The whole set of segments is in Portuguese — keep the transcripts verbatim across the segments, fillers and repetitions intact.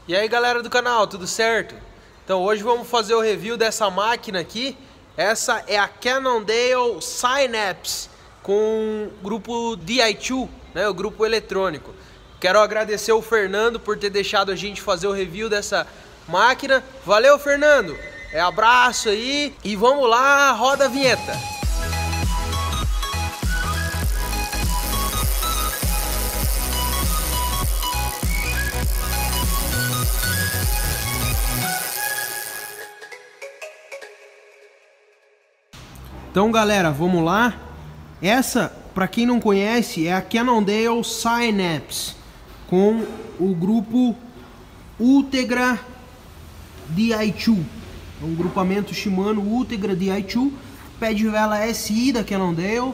E aí galera do canal, tudo certo? Então hoje vamos fazer o review dessa máquina aqui. Essa é a Cannondale Synapse com o grupo D I dois, né, o grupo eletrônico. Quero agradecer o Fernando por ter deixado a gente fazer o review dessa máquina. Valeu, Fernando! É, abraço aí e vamos lá, roda a vinheta! Então galera, vamos lá. Essa, para quem não conhece, é a Cannondale Synapse com o grupo Ultegra D I dois. É um grupamento Shimano Ultegra D I dois, pé de vela S I da Cannondale.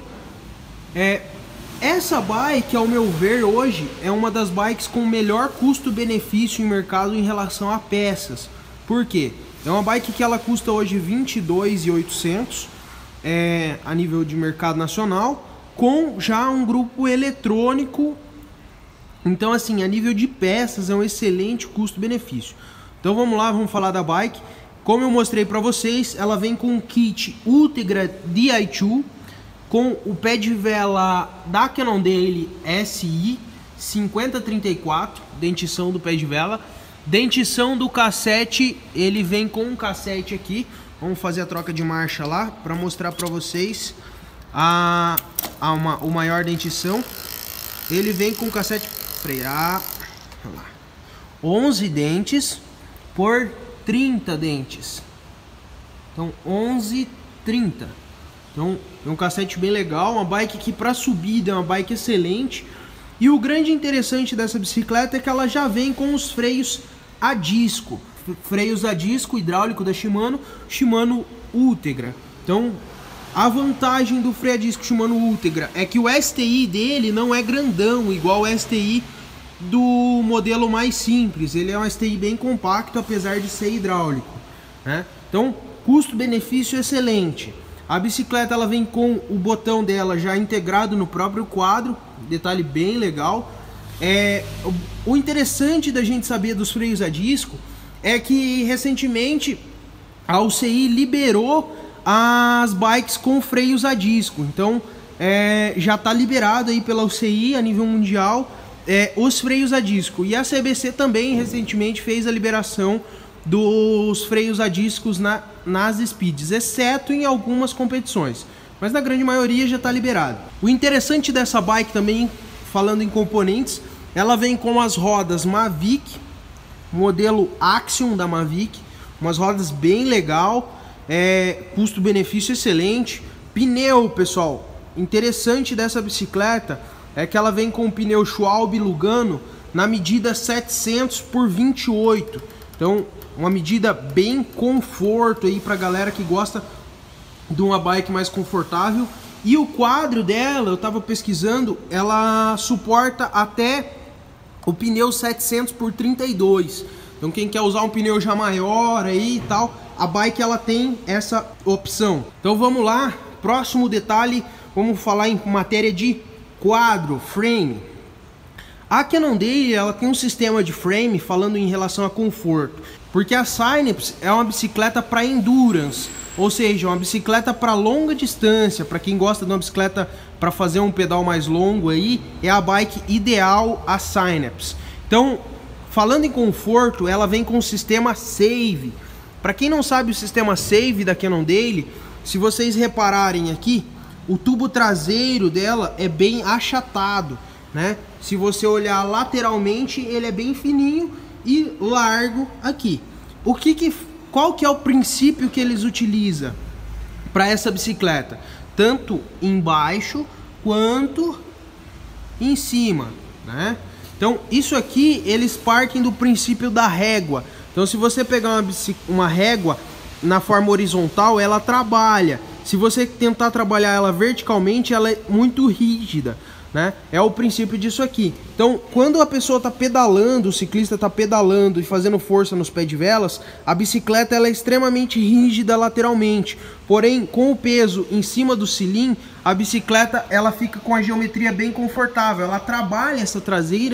É, essa bike, ao meu ver, hoje é uma das bikes com melhor custo-benefício em mercado em relação a peças. Por quê? É uma bike que ela custa hoje vinte e dois mil e oitocentos. É, a nível de mercado nacional, com já um grupo eletrônico. Então assim, a nível de peças é um excelente custo-benefício. Então vamos lá, vamos falar da bike. Como eu mostrei para vocês, ela vem com um kit Ultegra D I dois, com o pé de vela da Cannondale S I cinquenta trinta e quatro, dentição do pé de vela. Dentição do cassete, ele vem com um cassete aqui. Vamos fazer a troca de marcha lá para mostrar para vocês a, a uma, o maior dentição. Ele vem com cassete frear, lá, onze dentes por trinta dentes. Então onze, trinta. Então é um cassete bem legal, uma bike que para subida é uma bike excelente. E o grande interessante dessa bicicleta é que ela já vem com os freios a disco. Freios a disco hidráulico da Shimano, Shimano Ultegra. Então, a vantagem do freio a disco Shimano Ultegra é que o S T I dele não é grandão, igual o S T I do modelo mais simples. Ele é um S T I bem compacto, apesar de ser hidráulico, né? Então, custo-benefício excelente. A bicicleta ela vem com o botão dela já integrado no próprio quadro, detalhe bem legal. É, o interessante da gente saber dos freios a disco é que recentemente a U C I liberou as bikes com freios a disco. Então é, já está liberado aí pela U C I a nível mundial é, os freios a disco. E a C B C também recentemente fez a liberação dos freios a discos na, nas speeds, exceto em algumas competições. Mas na grande maioria já está liberado. O interessante dessa bike também, falando em componentes, ela vem com as rodas Mavic, modelo Axiom da Mavic, umas rodas bem legal, é, custo-benefício excelente. Pneu, pessoal, interessante dessa bicicleta é que ela vem com o pneu Schwalbe Lugano na medida setecentos por vinte e oito. Então, uma medida bem conforto aí pra galera que gosta de uma bike mais confortável. E o quadro dela, eu tava pesquisando, ela suporta até o pneu setecentos por trinta e dois. Então quem quer usar um pneu já maior aí e tal, a bike ela tem essa opção. Então vamos lá, próximo detalhe, vamos falar em matéria de quadro, frame. A Cannondale ela tem um sistema de frame falando em relação a conforto, porque a Synapse é uma bicicleta para endurance, ou seja, uma bicicleta para longa distância. Para quem gosta de uma bicicleta para fazer um pedal mais longo aí, é a bike ideal, a Synapse. Então, falando em conforto, ela vem com o sistema Save. Para quem não sabe o sistema Save da Cannondale, se vocês repararem aqui, o tubo traseiro dela é bem achatado, né? Se você olhar lateralmente, ele é bem fininho e largo aqui. O que que Qual que é o princípio que eles utilizam para essa bicicleta? Tanto embaixo quanto em cima, né? Então isso aqui eles partem do princípio da régua. Então se você pegar uma, uma régua na forma horizontal, ela trabalha. Se você tentar trabalhar ela verticalmente, ela é muito rígida, né? É o princípio disso aqui. Então, quando a pessoa está pedalando, o ciclista está pedalando e fazendo força nos pés de velas, a bicicleta ela é extremamente rígida lateralmente. Porém, com o peso em cima do cilim, a bicicleta ela fica com a geometria bem confortável. Ela trabalha essa traseira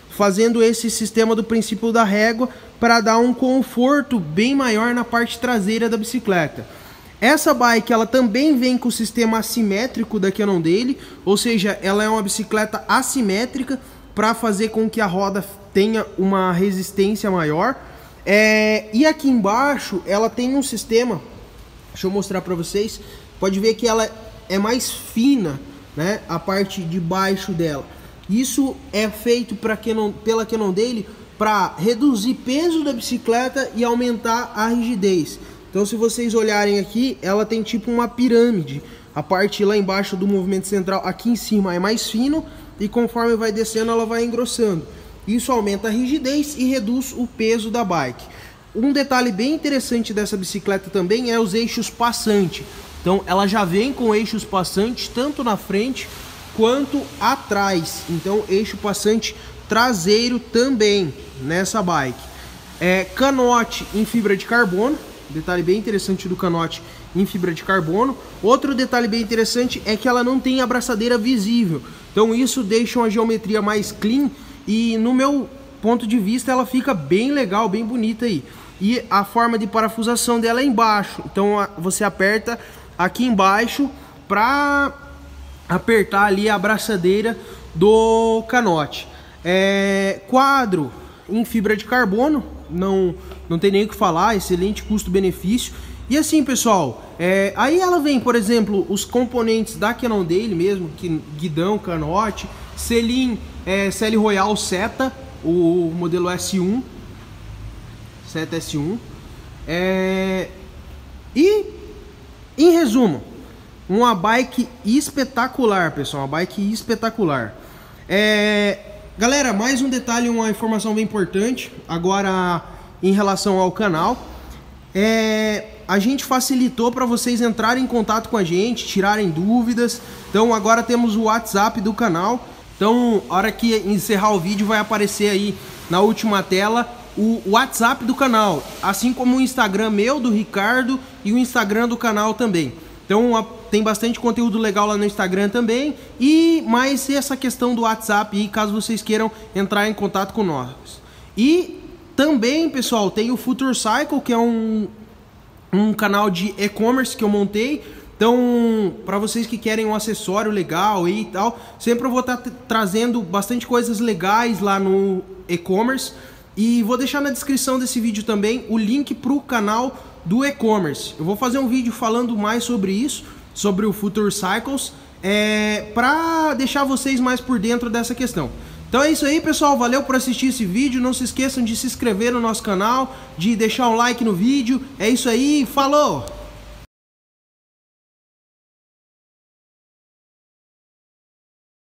fazendo esse sistema do princípio da régua para dar um conforto bem maior na parte traseira da bicicleta. Essa bike ela também vem com o sistema assimétrico da Cannondale, ou seja, ela é uma bicicleta assimétrica para fazer com que a roda tenha uma resistência maior. É, e aqui embaixo ela tem um sistema, deixa eu mostrar para vocês, pode ver que ela é mais fina, né, a parte de baixo dela. Isso é feito pra Canon, pela Cannondale para reduzir peso da bicicleta e aumentar a rigidez. Então se vocês olharem aqui, ela tem tipo uma pirâmide. A parte lá embaixo do movimento central, aqui em cima é mais fino e conforme vai descendo ela vai engrossando. Isso aumenta a rigidez e reduz o peso da bike. Um detalhe bem interessante dessa bicicleta também é os eixos passante. Então ela já vem com eixos passantes tanto na frente quanto atrás. Então eixo passante traseiro também nessa bike. É, canote em fibra de carbono. Detalhe bem interessante do canote em fibra de carbono. Outro detalhe bem interessante é que ela não tem abraçadeira visível. Então isso deixa uma geometria mais clean e no meu ponto de vista ela fica bem legal, bem bonita aí. E a forma de parafusação dela é embaixo. Então você aperta aqui embaixo para apertar ali a abraçadeira do canote. É, quadro em fibra de carbono, não, não tem nem o que falar, excelente custo-benefício. E assim, pessoal, é, aí ela vem, por exemplo, os componentes da Cannondale mesmo, que, guidão, canote, selim, é, C L Royal Seta, o modelo S um, Seta S um. É, e, em resumo, uma bike espetacular, pessoal, uma bike espetacular. É, galera, mais um detalhe, uma informação bem importante, agora em relação ao canal. É, a gente facilitou para vocês entrarem em contato com a gente, tirarem dúvidas. Então agora temos o WhatsApp do canal. Então, a hora que encerrar o vídeo vai aparecer aí na última tela o WhatsApp do canal, assim como o Instagram meu, do Ricardo, e o Instagram do canal também. Então tem bastante conteúdo legal lá no Instagram também. E mais essa questão do WhatsApp aí, caso vocês queiram entrar em contato com nós. E também, pessoal, tem o Future Cycle, que é um, um canal de e-commerce que eu montei. Então, para vocês que querem um acessório legal e tal, sempre eu vou estar tá trazendo bastante coisas legais lá no e-commerce. E vou deixar na descrição desse vídeo também o link para o canal do e-commerce. Eu vou fazer um vídeo falando mais sobre isso, sobre o Future Cycles, é, para deixar vocês mais por dentro dessa questão. Então é isso aí, pessoal, valeu por assistir esse vídeo, não se esqueçam de se inscrever no nosso canal, de deixar um like no vídeo, é isso aí, falou!